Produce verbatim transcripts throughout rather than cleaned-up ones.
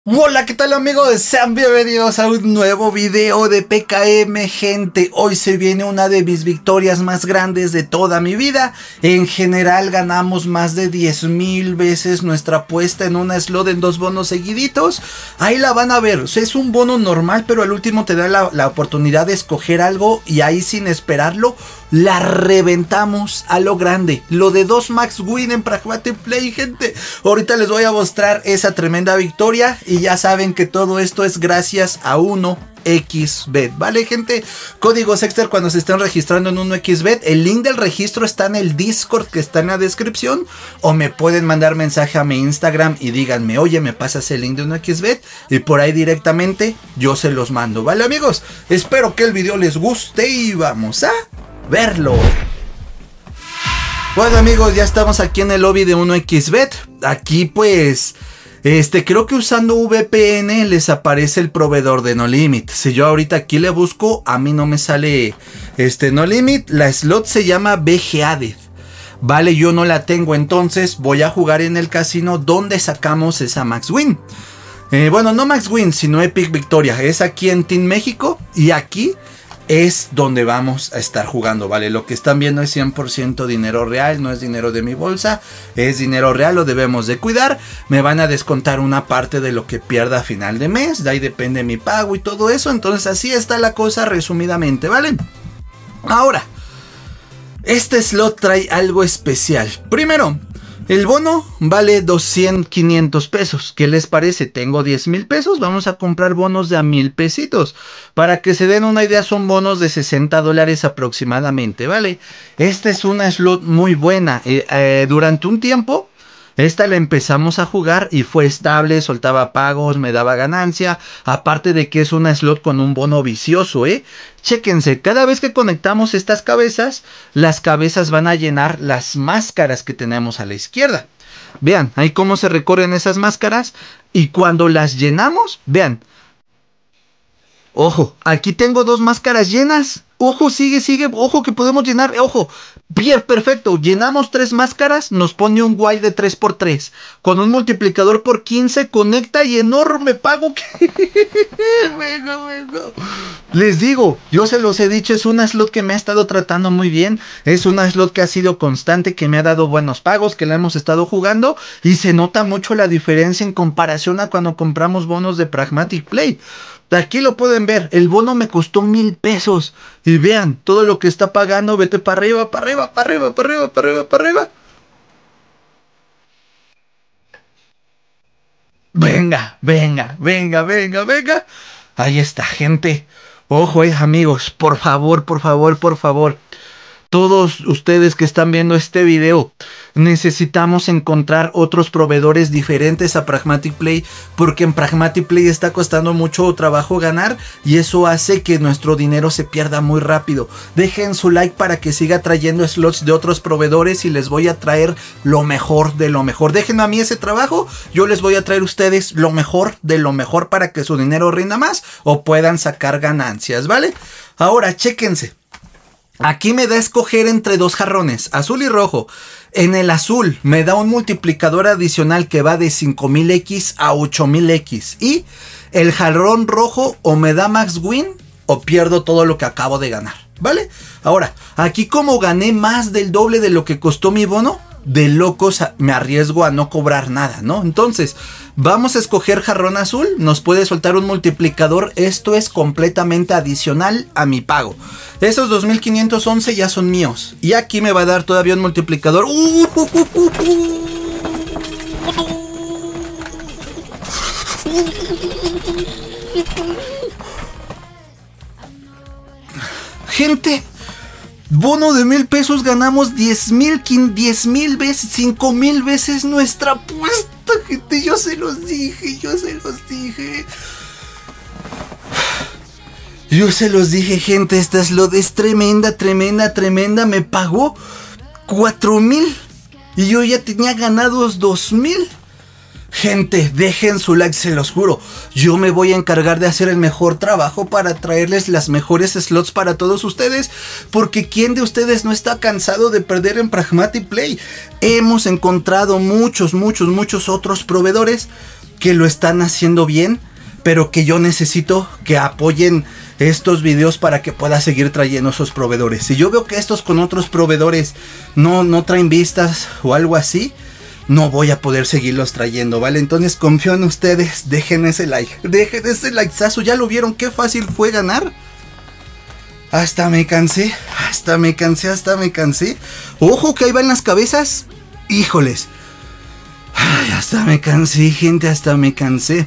Hola, ¿qué tal amigos? Sean bienvenidos a un nuevo video de P K M, gente. Hoy se viene una de mis victorias más grandes de toda mi vida. En general ganamos más de diez mil veces nuestra apuesta en una slot en dos bonos seguiditos. Ahí la van a ver, o sea, es un bono normal, pero al último te da la, la oportunidad de escoger algo y ahí sin esperarlo la reventamos a lo grande. Lo de dos max win en Pragmatic Play, gente. Ahorita les voy a mostrar esa tremenda victoria. Y ya saben que todo esto es gracias a uno equis bet, ¿vale, gente? Códigos extra cuando se estén registrando en uno equis bet. El link del registro está en el Discord que está en la descripción. O me pueden mandar mensaje a mi Instagram y díganme, oye, me pasas el link de uno equis bet. Y por ahí directamente yo se los mando, ¿vale, amigos? Espero que el video les guste y vamos a verlo. Bueno, amigos, ya estamos aquí en el lobby de uno equis bet. Aquí pues... Este, creo que usando V P N les aparece el proveedor de No Limit. Si yo ahorita aquí le busco, a mí no me sale este No Limit. La slot se llama B G Added. Vale, yo no la tengo, entonces voy a jugar en el casino donde sacamos esa Max Win. Eh, bueno, no Max Win, sino Epic Victoria. Es aquí en Team México y aquí es donde vamos a estar jugando, ¿vale? Lo que están viendo es cien por ciento dinero real, no es dinero de mi bolsa, es dinero real, lo debemos de cuidar. Me van a descontar una parte de lo que pierda a final de mes, de ahí depende mi pago y todo eso. Entonces así está la cosa resumidamente, ¿vale? Ahora, este slot trae algo especial. Primero, el bono vale doscientos, quinientos pesos. ¿Qué les parece? Tengo diez mil pesos. Vamos a comprar bonos de a mil pesitos. Para que se den una idea, son bonos de sesenta dólares aproximadamente, ¿vale? Esta es una slot muy buena. Eh, eh, durante un tiempo, esta la empezamos a jugar y fue estable, soltaba pagos, me daba ganancia. Aparte de que es una slot con un bono vicioso, ¿eh? Chéquense, cada vez que conectamos estas cabezas, las cabezas van a llenar las máscaras que tenemos a la izquierda. Vean, ahí cómo se recorren esas máscaras. Y cuando las llenamos, vean. Ojo, aquí tengo dos máscaras llenas. Ojo, sigue, sigue. Ojo que podemos llenar. Ojo, bien, perfecto. Llenamos tres máscaras. Nos pone un guay de tres por tres. Con un multiplicador por quince. Conecta y enorme pago. venga, venga. Les digo, yo se los he dicho. Es una slot que me ha estado tratando muy bien. Es una slot que ha sido constante. Que me ha dado buenos pagos. Que la hemos estado jugando. Y se nota mucho la diferencia en comparación a cuando compramos bonos de Pragmatic Play. Aquí lo pueden ver, el bono me costó mil pesos. Y vean, todo lo que está pagando, vete para arriba, para arriba, para arriba, para arriba, para arriba, para arriba. Venga, venga, venga, venga, venga. Ahí está, gente. Ojo, eh, amigos, por favor, por favor, por favor. Todos ustedes que están viendo este video, necesitamos encontrar otros proveedores diferentes a Pragmatic Play, porque en Pragmatic Play está costando mucho trabajo ganar y eso hace que nuestro dinero se pierda muy rápido. Dejen su like para que siga trayendo slots de otros proveedores y les voy a traer lo mejor de lo mejor. Déjenme a mí ese trabajo, yo les voy a traer a ustedes lo mejor de lo mejor para que su dinero rinda más o puedan sacar ganancias, ¿vale? Ahora, chéquense. Aquí me da a escoger entre dos jarrones, azul y rojo. En el azul me da un multiplicador adicional que va de cinco mil equis a ocho mil equis. Y el jarrón rojo o me da max win o pierdo todo lo que acabo de ganar, ¿vale? Ahora, aquí como gané más del doble de lo que costó mi bono, de locos me arriesgo a no cobrar nada, ¿no? Entonces, vamos a escoger jarrón azul, nos puede soltar un multiplicador, esto es completamente adicional a mi pago. Esos dos mil quinientos once ya son míos, y aquí me va a dar todavía un multiplicador. ¡Uh, uh, uh, uh, uh! Gente, bono de mil pesos, ganamos diez mil, diez mil veces, cinco mil veces nuestra apuesta, gente. Yo se los dije, yo se los dije. Yo se los dije, gente, esta slot es tremenda, tremenda, tremenda. Me pagó cuatro mil y yo ya tenía ganados dos mil. Gente, dejen su like, se los juro. Yo me voy a encargar de hacer el mejor trabajo para traerles las mejores slots para todos ustedes. Porque ¿quién de ustedes no está cansado de perder en Pragmatic Play? Hemos encontrado muchos, muchos, muchos otros proveedores que lo están haciendo bien, pero que yo necesito que apoyen estos videos para que pueda seguir trayendo esos proveedores. Si yo veo que estos con otros proveedores no, no traen vistas o algo así, no voy a poder seguirlos trayendo, ¿vale? Entonces confío en ustedes, dejen ese like, dejen ese likeazo. ¿Ya lo vieron qué fácil fue ganar? Hasta me cansé, hasta me cansé, hasta me cansé. Ojo que ahí van las cabezas. Híjoles. Ay, hasta me cansé, gente, hasta me cansé.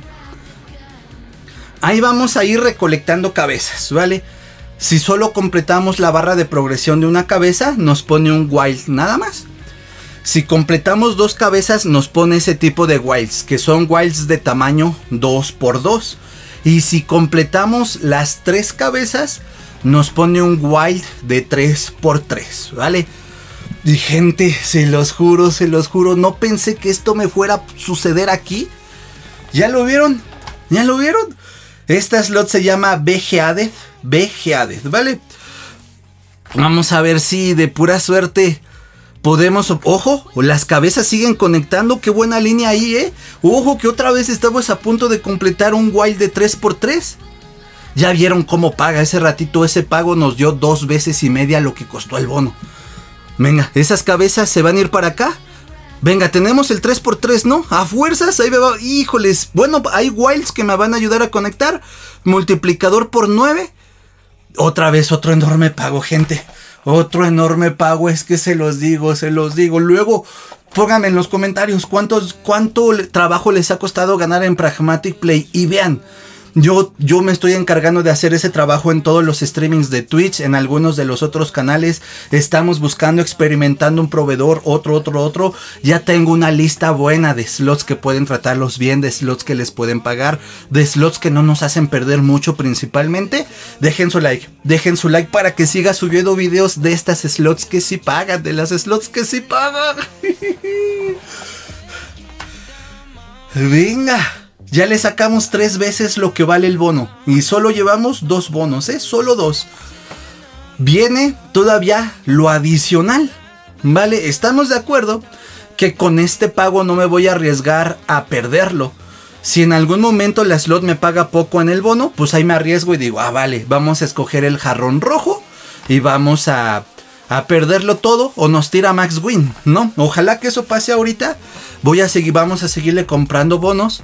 Ahí vamos a ir recolectando cabezas, ¿vale? Si solo completamos la barra de progresión de una cabeza, nos pone un wild nada más. Si completamos dos cabezas, nos pone ese tipo de wilds, que son wilds de tamaño dos por dos. Y si completamos las tres cabezas, nos pone un wild de tres por tres, ¿vale? Y gente, se los juro, se los juro, no pensé que esto me fuera a suceder aquí. ¿Ya lo vieron? ¿Ya lo vieron? Esta slot se llama B G Added, B G Added, ¿vale? Vamos a ver si de pura suerte podemos... Ojo, las cabezas siguen conectando, qué buena línea ahí, ¿eh? Ojo que otra vez estamos a punto de completar un wild de tres por tres. Ya vieron cómo paga, ese ratito ese pago nos dio dos veces y media lo que costó el bono. Venga, esas cabezas se van a ir para acá. Venga, tenemos el tres por tres, ¿no? A fuerzas, ahí me va. Híjoles, bueno, hay wilds que me van a ayudar a conectar. Multiplicador por nueve. Otra vez otro enorme pago, gente. Otro enorme pago, es que se los digo, se los digo. Luego, pónganme en los comentarios cuántos, cuánto trabajo les ha costado ganar en Pragmatic Play. Y vean, Yo, yo me estoy encargando de hacer ese trabajo en todos los streamings de Twitch, en algunos de los otros canales. Estamos buscando, experimentando un proveedor, otro, otro, otro. Ya tengo una lista buena de slots que pueden tratarlos bien, de slots que les pueden pagar, de slots que no nos hacen perder mucho principalmente. Dejen su like, dejen su like para que siga subiendo videos de estas slots que sí pagan, de las slots que sí pagan. Venga. Ya le sacamos tres veces lo que vale el bono. Y solo llevamos dos bonos, ¿eh? Solo dos. Viene todavía lo adicional, ¿vale? Estamos de acuerdo que con este pago no me voy a arriesgar a perderlo. Si en algún momento la slot me paga poco en el bono, pues ahí me arriesgo y digo, ah, vale, vamos a escoger el jarrón rojo y vamos a... a perderlo todo o nos tira Max Win, ¿no? Ojalá que eso pase ahorita. Voy a seguir, vamos a seguirle comprando bonos.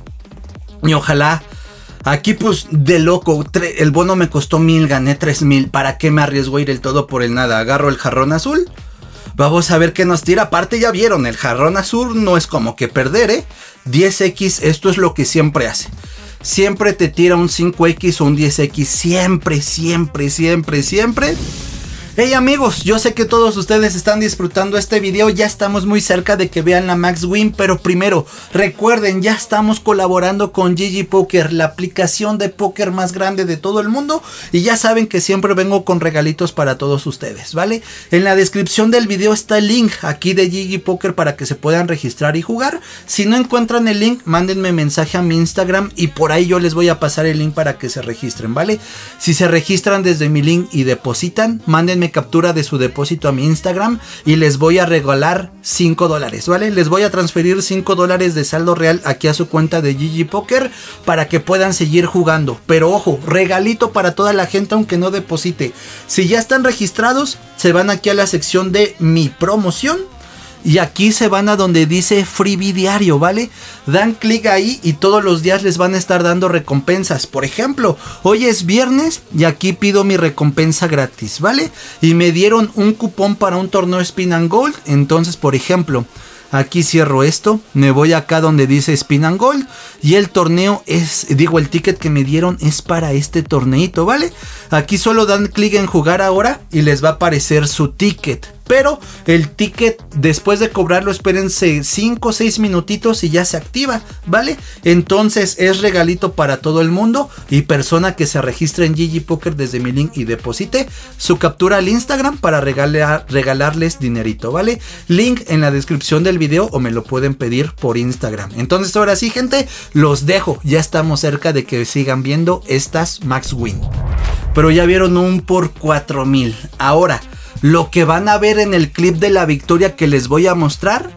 Y ojalá, aquí pues de loco, el bono me costó mil, gané tres mil. ¿Para qué me arriesgo a ir el todo por el nada? Agarro el jarrón azul. Vamos a ver qué nos tira. Aparte ya vieron, el jarrón azul no es como que perder, ¿eh? diez equis, esto es lo que siempre hace. Siempre te tira un cinco equis o un diez equis. Siempre, siempre, siempre, siempre. Hey amigos, yo sé que todos ustedes están disfrutando este video, ya estamos muy cerca de que vean la Max Win, pero primero, recuerden, ya estamos colaborando con G G Poker, la aplicación de póker más grande de todo el mundo, y ya saben que siempre vengo con regalitos para todos ustedes, ¿vale? En la descripción del video está el link aquí de G G Poker para que se puedan registrar y jugar. Si no encuentran el link, mándenme mensaje a mi Instagram y por ahí yo les voy a pasar el link para que se registren, ¿vale? Si se registran desde mi link y depositan, mándenme captura de su depósito a mi Instagram y les voy a regalar cinco dólares, ¿vale? Les voy a transferir cinco dólares de saldo real aquí a su cuenta de G G Poker para que puedan seguir jugando. Pero ojo, regalito para toda la gente aunque no deposite. Si ya están registrados, se van aquí a la sección de mi promoción. Y aquí se van a donde dice freebie diario, ¿vale? Dan clic ahí y todos los días les van a estar dando recompensas. Por ejemplo, hoy es viernes y aquí pido mi recompensa gratis, ¿vale? Y me dieron un cupón para un torneo Spin and Gold. Entonces, por ejemplo, aquí cierro esto, me voy acá donde dice Spin and Gold y el torneo es, digo, el ticket que me dieron es para este torneito, ¿vale? Aquí solo dan clic en jugar ahora y les va a aparecer su ticket. Pero el ticket, después de cobrarlo, espérense cinco o seis minutitos y ya se activa, ¿vale? Entonces es regalito para todo el mundo. Y persona que se registre en G G Poker desde mi link y deposite su captura al Instagram para regalar, regalarles dinerito, ¿vale? Link en la descripción del video o me lo pueden pedir por Instagram. Entonces ahora sí, gente, los dejo. Ya estamos cerca de que sigan viendo estas Max Win. Pero ya vieron un por cuatro mil. Ahora, lo que van a ver en el clip de la victoria que les voy a mostrar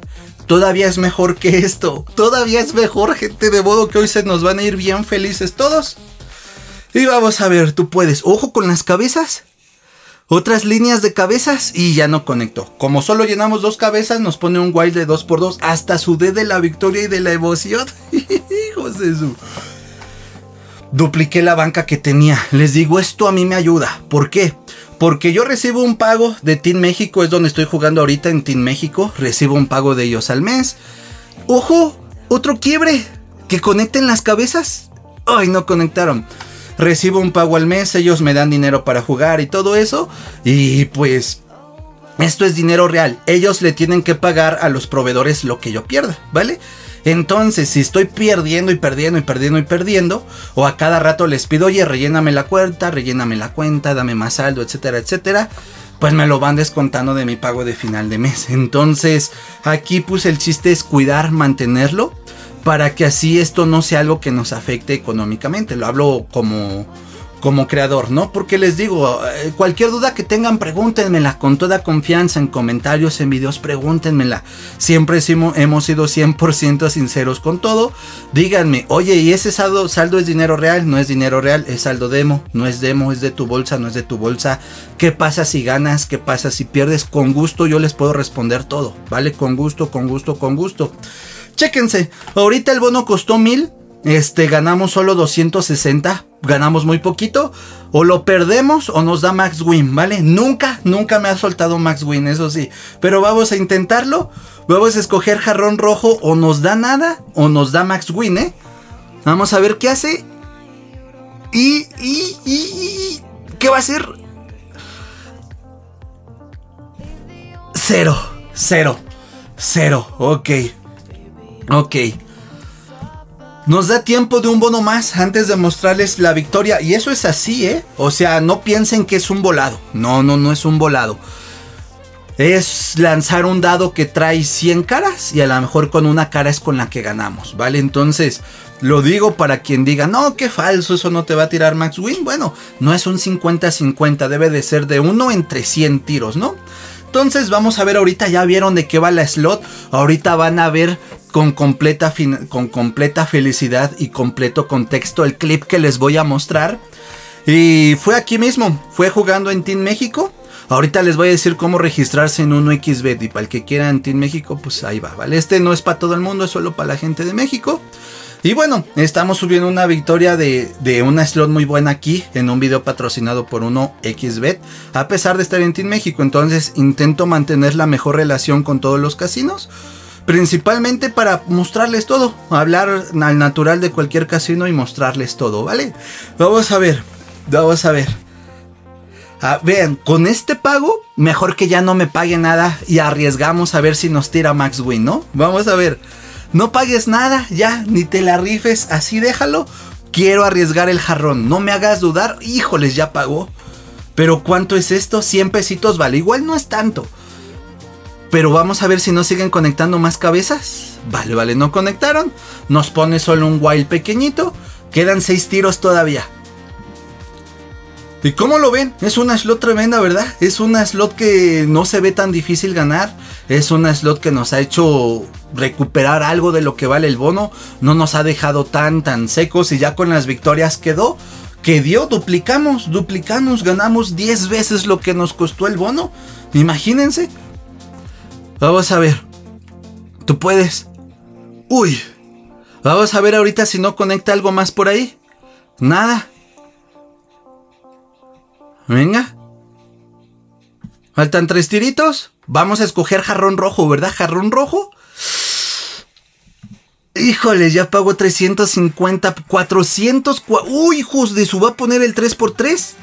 Todavía es mejor que esto. Todavía es mejor, gente, de modo que hoy se nos van a ir bien felices todos. Y vamos a ver, tú puedes. Ojo con las cabezas. Otras líneas de cabezas y ya no conectó. Como solo llenamos dos cabezas, nos pone un wild de dos por dos. Hasta sudé de la victoria y de la emoción. Hijos de su... Dupliqué la banca que tenía. Les digo, esto a mí me ayuda. ¿Por qué? Porque yo recibo un pago de Team México. Es donde estoy jugando ahorita, en Team México. Recibo un pago de ellos al mes. ¡Ojo! Otro quiebre. Que conecten las cabezas. ¡Ay, no conectaron! Recibo un pago al mes. Ellos me dan dinero para jugar y todo eso. Y pues... esto es dinero real. Ellos le tienen que pagar a los proveedores lo que yo pierda, ¿vale? Entonces, si estoy perdiendo y perdiendo y perdiendo y perdiendo, o a cada rato les pido, oye, relléname la cuenta, relléname la cuenta, dame más saldo, etcétera, etcétera, pues me lo van descontando de mi pago de final de mes. Entonces, aquí pues el chiste es cuidar, mantenerlo, para que así esto no sea algo que nos afecte económicamente. Lo hablo como... como creador, ¿no? Porque les digo, cualquier duda que tengan, pregúntenmela con toda confianza, en comentarios, en videos, pregúntenmela. Siempre hemos sido cien por ciento sinceros con todo. Díganme, oye, ¿y ese saldo, saldo es dinero real? No es dinero real, es saldo demo. No es demo, es de tu bolsa, no es de tu bolsa. ¿Qué pasa si ganas? ¿Qué pasa si pierdes? Con gusto yo les puedo responder todo, ¿vale? Con gusto, con gusto, con gusto. Chéquense, ahorita el bono costó mil. Este, ganamos solo doscientos sesenta, ganamos muy poquito, o lo perdemos o nos da max win, ¿vale? Nunca, nunca me ha soltado max win, eso sí, pero vamos a intentarlo, vamos a escoger jarrón rojo, o nos da nada, o nos da max win, ¿eh? Vamos a ver qué hace, y, y, y, y ¿qué va a hacer? Cero, cero, cero, ok, ok. Nos da tiempo de un bono más antes de mostrarles la victoria. Y eso es así, ¿eh? O sea, no piensen que es un volado. No, no, no es un volado. Es lanzar un dado que trae cien caras y a lo mejor con una cara es con la que ganamos, ¿vale? Entonces, lo digo para quien diga, no, qué falso, eso no te va a tirar max win. Bueno, no es un cincuenta cincuenta, debe de ser de uno entre cien tiros, ¿no? Entonces vamos a ver ahorita, ya vieron de qué va la slot. Ahorita van a ver con completa, con completa felicidad y completo contexto el clip que les voy a mostrar. Y fue aquí mismo, fue jugando en Team México. Ahorita les voy a decir cómo registrarse en uno equis bet. Y para el que quiera en Team México, pues ahí va, ¿vale? Este no es para todo el mundo, es solo para la gente de México. Y bueno, estamos subiendo una victoria de, de una slot muy buena aquí en un video patrocinado por uno equis bet. A pesar de estar en Team México, entonces intento mantener la mejor relación con todos los casinos. Principalmente para mostrarles todo, hablar al natural de cualquier casino y mostrarles todo, ¿vale? Vamos a ver, vamos a ver. Ah, vean, con este pago, mejor que ya no me pague nada y arriesgamos a ver si nos tira max win, ¿no? Vamos a ver. No pagues nada, ya, ni te la rifes, así déjalo. Quiero arriesgar el jarrón, no me hagas dudar. Híjoles, ya pagó. Pero ¿cuánto es esto? cien pesitos vale, igual no es tanto. Pero vamos a ver si no siguen conectando más cabezas. Vale, vale, no conectaron. Nos pone solo un wild pequeñito. Quedan seis tiros todavía. ¿Y cómo lo ven? Es una slot tremenda, ¿verdad? Es una slot que no se ve tan difícil ganar. Es una slot que nos ha hecho recuperar algo de lo que vale el bono. No nos ha dejado tan, tan secos. Y ya con las victorias quedó. Que dio, duplicamos, duplicamos. Ganamos diez veces lo que nos costó el bono. Imagínense. Vamos a ver. Tú puedes. Uy. Vamos a ver ahorita si no conecta algo más por ahí. Nada. Venga. Faltan tres tiritos. Vamos a escoger jarrón rojo, ¿verdad? Jarrón rojo. Híjole, ya pagó trescientos cincuenta, cuatrocientos. Uy, hijos de su, va a poner el tres por tres.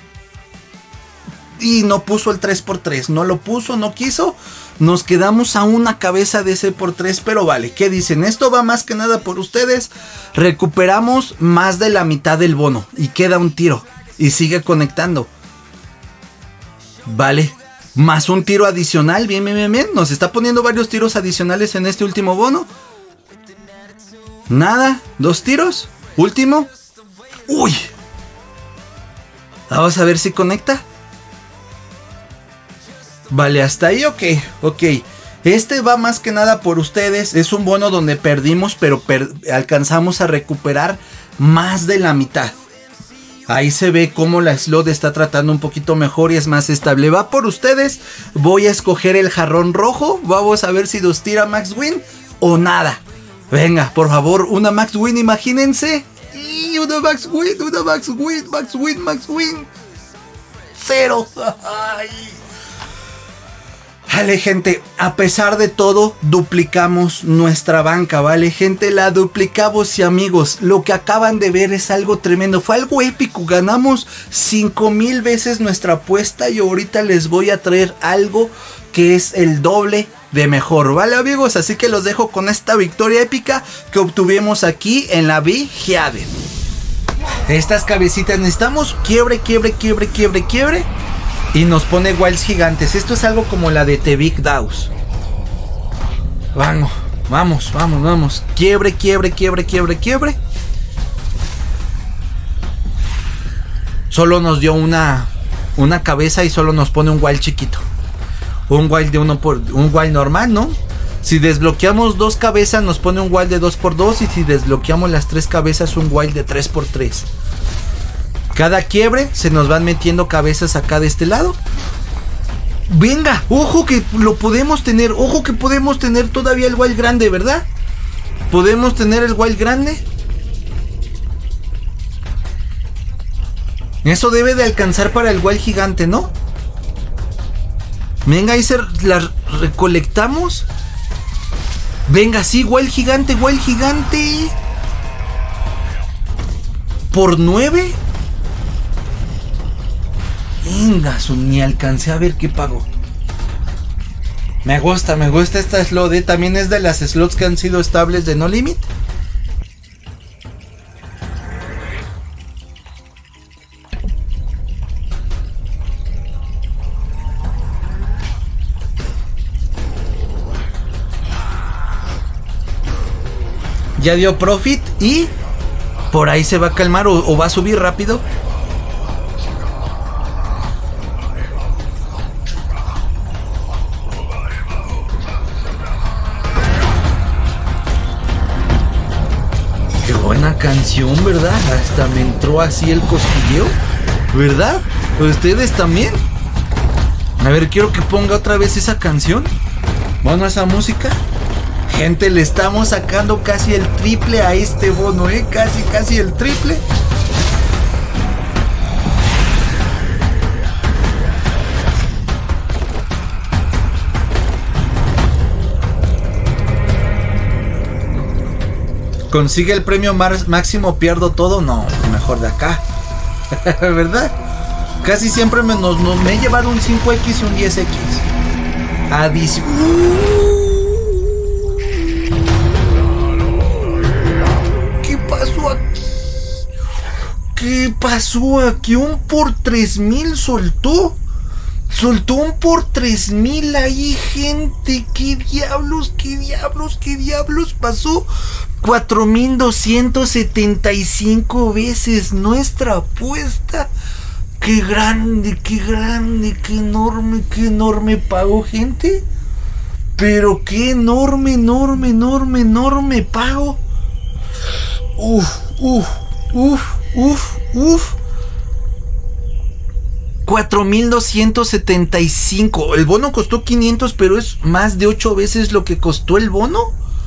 Y no puso el tres por tres. No lo puso, no quiso. Nos quedamos a una cabeza de ese por tres. Pero vale, ¿qué dicen? Esto va más que nada por ustedes. Recuperamos más de la mitad del bono. Y queda un tiro. Y sigue conectando. Vale. Más un tiro adicional. Bien, bien, bien, bien. Nos está poniendo varios tiros adicionales en este último bono. Nada. Dos tiros. Último. Uy. Vamos a ver si conecta. Vale, hasta ahí, ok, ok. Este va más que nada por ustedes. Es un bono donde perdimos, pero per- alcanzamos a recuperar más de la mitad. Ahí se ve cómo la slot está tratando un poquito mejor y es más estable. Va por ustedes. Voy a escoger el jarrón rojo. Vamos a ver si nos tira Max Win o nada. Venga, por favor, una Max Win, imagínense. Y una Max Win, una Max Win, Max Win, Max Win. Cero. Ay. Vale, gente, a pesar de todo, duplicamos nuestra banca, ¿vale, gente? La duplicamos y amigos, lo que acaban de ver es algo tremendo, fue algo épico, ganamos cinco mil veces nuestra apuesta y ahorita les voy a traer algo que es el doble de mejor, ¿vale, amigos? Así que los dejo con esta victoria épica que obtuvimos aquí en la Big Haven. Estas cabecitas necesitamos quiebre, quiebre, quiebre, quiebre, quiebre. Y nos pone wilds gigantes. Esto es algo como la de The Big Daws. Vamos, vamos, vamos, vamos. Quiebre, quiebre, quiebre, quiebre, quiebre. Solo nos dio una, una cabeza y solo nos pone un wild chiquito. Un wild de uno por un wild normal, ¿no? Si desbloqueamos dos cabezas nos pone un wild de dos por dos. Y si desbloqueamos las tres cabezas un wild de tres por tres. Cada quiebre se nos van metiendo cabezas acá de este lado. Venga, ojo que lo podemos tener. Ojo que podemos tener todavía el wild grande, ¿verdad? Podemos tener el wild grande. Eso debe de alcanzar para el wild gigante, ¿no? Venga, ahí se la recolectamos. Venga, sí, wild gigante, wild gigante. Por nueve. Venga, ni alcancé a ver qué pagó. Me gusta, me gusta esta slot, ¿eh? También es de las slots que han sido estables de No Limit. Ya dio profit y por ahí se va a calmar o, o va a subir rápido. Buena canción, ¿verdad? Hasta me entró así el cosquilleo, ¿verdad? ¿Ustedes también? A ver, quiero que ponga otra vez esa canción. Bueno, esa música. Gente, le estamos sacando casi el triple a este bono, ¿eh? Casi, casi el triple. Consigue el premio máximo, pierdo todo. No, mejor de acá. ¿Verdad? Casi siempre me, nos, nos, me he llevado un cinco equis y un diez equis. Adición. ¿Qué pasó aquí? ¿Qué pasó aquí? Un por tres mil soltó. Soltó un por tres mil ahí, gente. ¿Qué diablos, qué diablos, qué diablos pasó? cuatro mil doscientos setenta y cinco veces nuestra apuesta. Qué grande, qué grande, qué enorme, qué enorme pago, gente. Pero qué enorme, enorme, enorme, enorme pago. Uf, uf, uf, uf, uf. cuatro mil doscientos setenta y cinco. El bono costó quinientos, pero es más de ocho veces lo que costó el bono.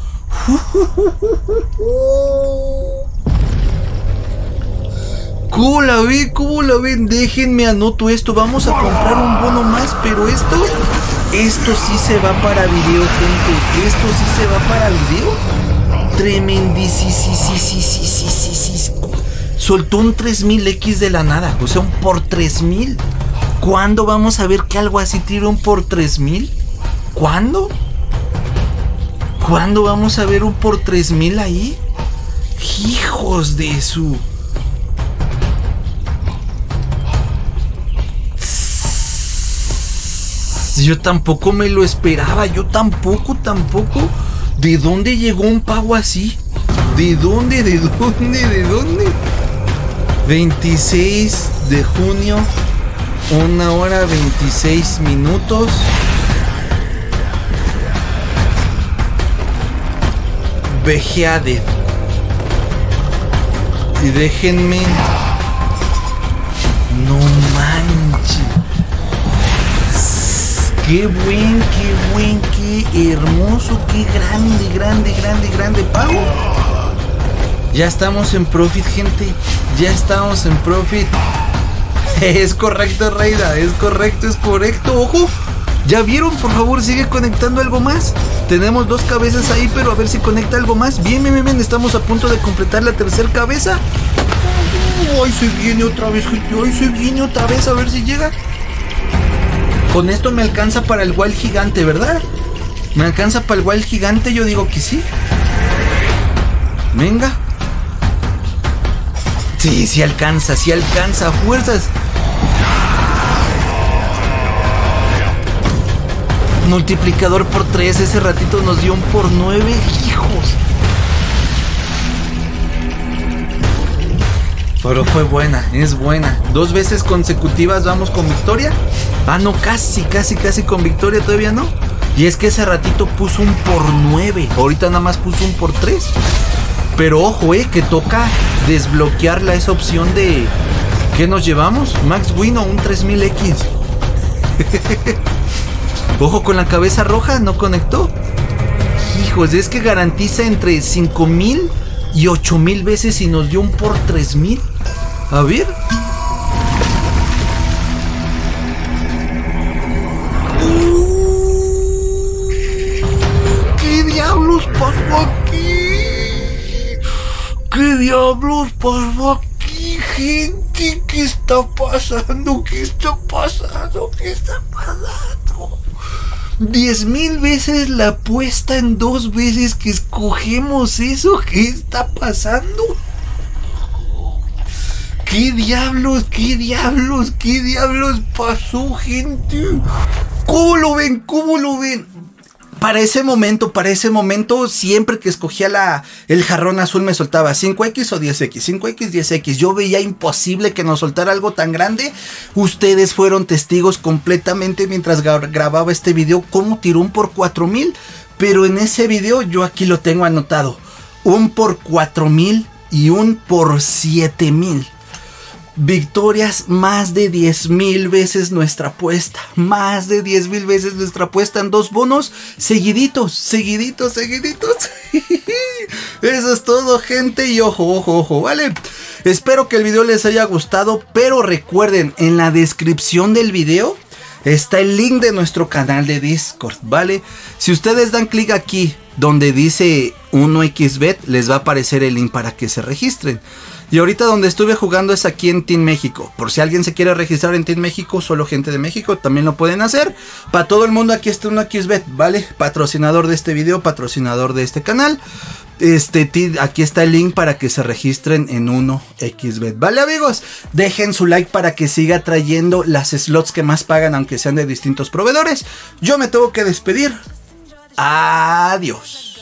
¿Cómo la ven? ¿Cómo la ven? Déjenme anoto esto. Vamos a comprar un bono más, pero esto, esto sí se va para video, gente. Esto sí se va para video. Tremendísimo. Soltó un tres mil equis de la nada. O sea, un por tres mil. ¿Cuándo vamos a ver que algo así tira un por tres mil? ¿Cuándo? ¿Cuándo vamos a ver un por tres mil ahí? Hijos de su... Yo tampoco me lo esperaba. Yo tampoco, tampoco. ¿De dónde llegó un pago así? ¿De dónde? ¿De dónde? ¿De dónde? veintiséis de junio, una hora veintiséis minutos. Vejeade. Y déjenme. No manches. Qué buen, qué buen, qué hermoso, qué grande, grande, grande, grande pago. Ya estamos en profit, gente. Ya estamos en profit. Es correcto, Reida. Es correcto, es correcto. Ojo. ¿Ya vieron? Por favor, sigue conectando algo más. Tenemos dos cabezas ahí, pero a ver si conecta algo más. Bien, bien, bien, estamos a punto de completar la tercera cabeza. Ay, se viene otra vez, gente. Ay, se viene otra vez, a ver si llega. Con esto me alcanza para el wild gigante, ¿verdad? ¿Me alcanza para el wild gigante? Yo digo que sí. Venga. Sí, sí alcanza, sí alcanza. Fuerzas. Multiplicador por tres, ese ratito nos dio un por nueve, hijos. Pero fue buena, es buena. Dos veces consecutivas vamos con victoria. Ah, no, casi, casi, casi con victoria, todavía no. Y es que ese ratito puso un por nueve. Ahorita nada más puso un por tres. Pero ojo, eh, que toca desbloquearla esa opción de... ¿Qué nos llevamos? Max Win o un tres mil equis. Ojo con la cabeza roja, no conectó. Hijos, es que garantiza entre cinco mil y ocho mil veces y nos dio un por tres mil. A ver. ¿Qué diablos pasó aquí? ¿Qué diablos pasó aquí, gente? ¿Qué está pasando? ¿Qué está pasando? ¿Qué está pasando? Diez mil veces la apuesta en dos veces que escogemos eso. ¿Qué está pasando? ¿Qué diablos? ¿Qué diablos? ¿Qué diablos pasó, gente? ¿Cómo lo ven? ¿Cómo lo ven? Para ese momento, para ese momento, siempre que escogía la, el jarrón azul me soltaba cinco equis o diez equis, cinco equis, diez equis. Yo veía imposible que nos soltara algo tan grande. Ustedes fueron testigos completamente mientras grababa este video cómo tiró un por cuatro mil. Pero en ese video yo aquí lo tengo anotado. Un por cuatro mil y un por siete mil. Victorias más de diez mil veces nuestra apuesta. Más de diez mil veces nuestra apuesta en dos bonos seguiditos, seguiditos, seguiditos. Eso es todo, gente. Y ojo, ojo, ojo, ¿vale? Espero que el video les haya gustado. Pero recuerden, en la descripción del video está el link de nuestro canal de Discord, ¿vale? Si ustedes dan clic aquí donde dice uno equis bet, les va a aparecer el link para que se registren. Y ahorita donde estuve jugando es aquí en Team México. Por si alguien se quiere registrar en Team México, solo gente de México, también lo pueden hacer. Para todo el mundo aquí está uno equis bet, ¿vale? Patrocinador de este video, patrocinador de este canal. Este, aquí está el link para que se registren en uno equis bet. ¿Vale, amigos? Dejen su like para que siga trayendo las slots que más pagan, aunque sean de distintos proveedores. Yo me tengo que despedir. Adiós.